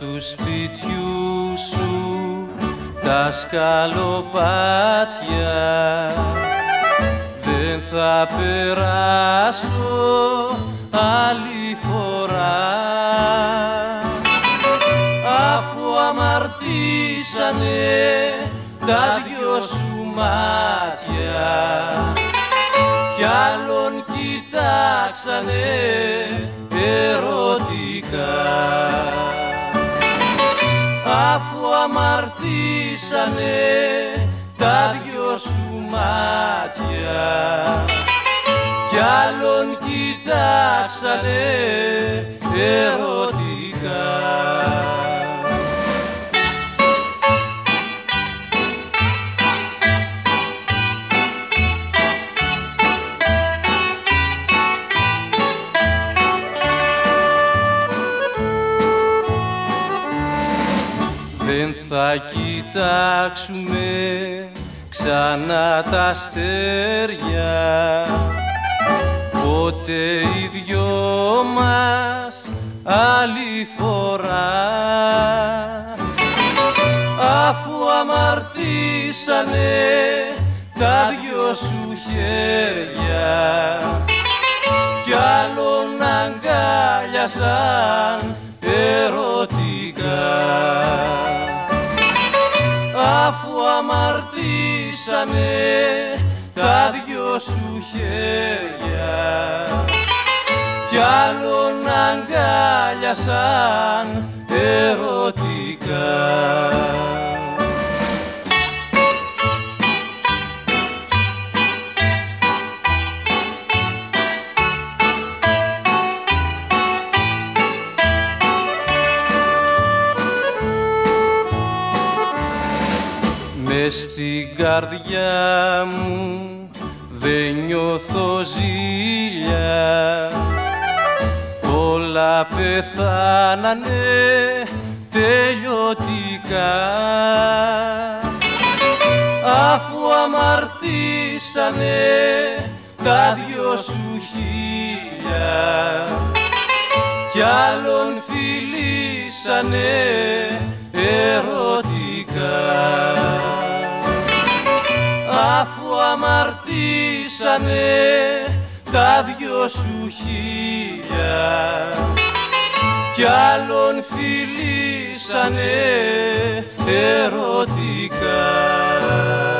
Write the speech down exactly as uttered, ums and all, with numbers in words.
του σπιτιού σου τα σκαλοπάτια δεν θα περάσω άλλη φορά, αφού αμαρτήσανε τα δυο σου μάτια κι άλλον κοιτάξανε ερωτικά, αφού αμαρτήσανε τα δυο σου μάτια κι άλλον κοιτάξανε ερωτικά. Δεν θα κοιτάξουμε ξανά τα αστέρια ποτέ οι δυο μας άλλη φορά, αφού αμαρτήσανε τα δυο σου χέρια κι άλλον αγκάλιασαν ερωτικά, αφού αμαρτήσανε τα δυο σου χέρια κι άλλον αγκάλιασαν ερωτικά. Μες στην καρδιά μου δεν νιώθω ζήλια, όλα πεθάνανε τελειωτικά, αφού αμαρτήσανε τα δυο σου χείλια κι άλλον φιλήσανε ερωτικά, αφού αμαρτήσανε τα δυο σου χείλια κι άλλον φιλήσανε ερωτικά.